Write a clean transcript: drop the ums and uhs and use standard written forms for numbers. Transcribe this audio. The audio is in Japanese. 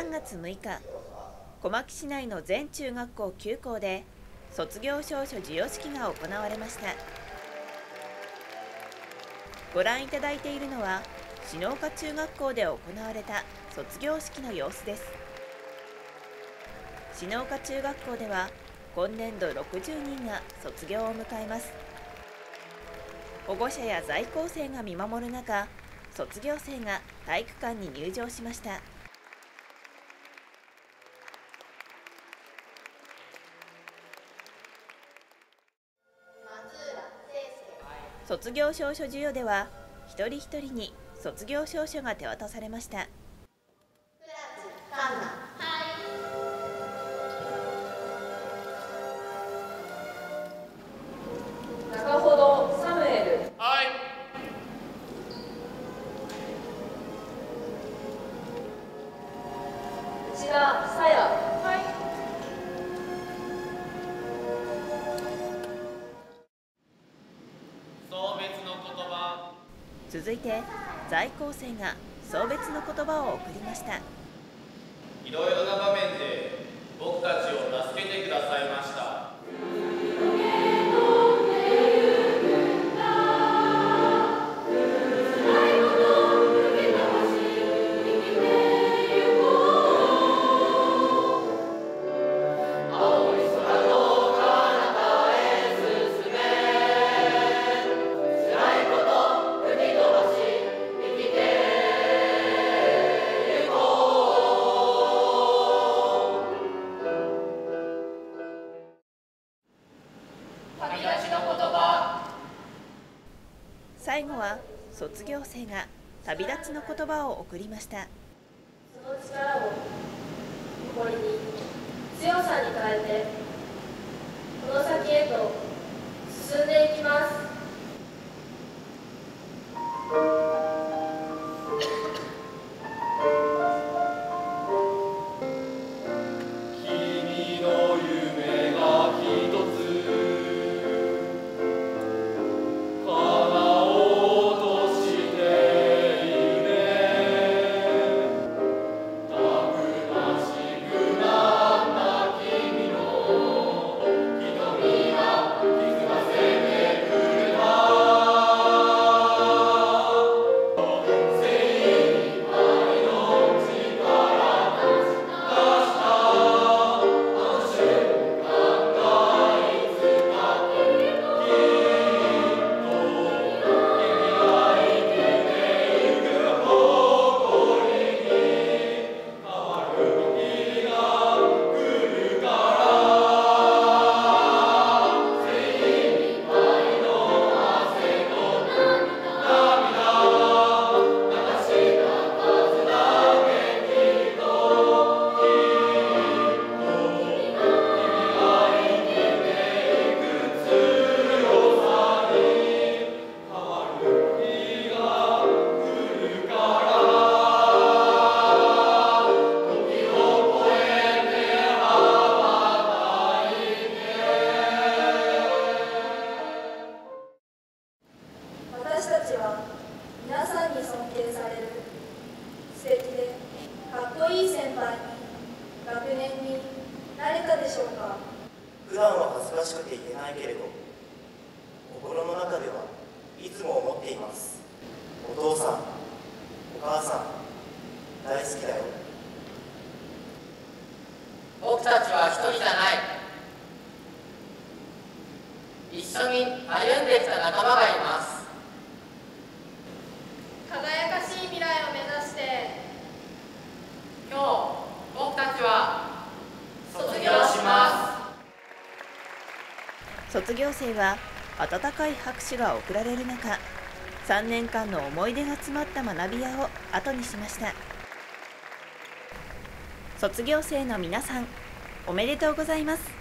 3月6日、小牧市内の全中学校9校で卒業証書授与式が行われました。ご覧いただいているのは篠岡中学校で行われた卒業式の様子です。篠岡中学校では今年度60人が卒業を迎えます。保護者や在校生が見守る中、卒業生が体育館に入場しました。卒業証書授与では一人一人に卒業証書が手渡されました。 中ほどサムエル。 はい。 内田さや。はい。 送別の言葉。 続いて在校生が送別の言葉を送りました。 いろいろな場面で僕たちを助けてくださいました。 最後は卒業生が旅立ちの言葉を送りました。 その力を誇りに強さに変えてこの先へと進んでいきます。 君の夢が一つ私たちは皆さんに尊敬される素敵でかっこいい先輩に学年になれたでしょうか。 普段は恥ずかしくて言えないけれど、心の中ではいつも思っています。お父さん、お母さん、大好きだよ。 僕たちは一人じゃない。一緒に歩んできた仲間がいます。 輝かしい未来を目指して今日僕たちは卒業します。 卒業生は温かい拍手が送られる中、3年間の思い出が詰まった学び舎を後にしました。卒業生の皆さん、おめでとうございます。